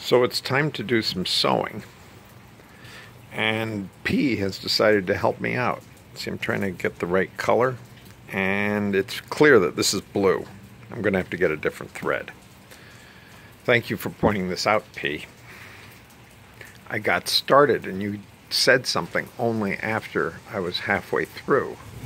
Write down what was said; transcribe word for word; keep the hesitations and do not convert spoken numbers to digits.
So it's time to do some sewing, and P has decided to help me out. See, I'm trying to get the right color, and it's clear that this is blue. I'm going to have to get a different thread. Thank you for pointing this out, P. I got started and you said something only after I was halfway through.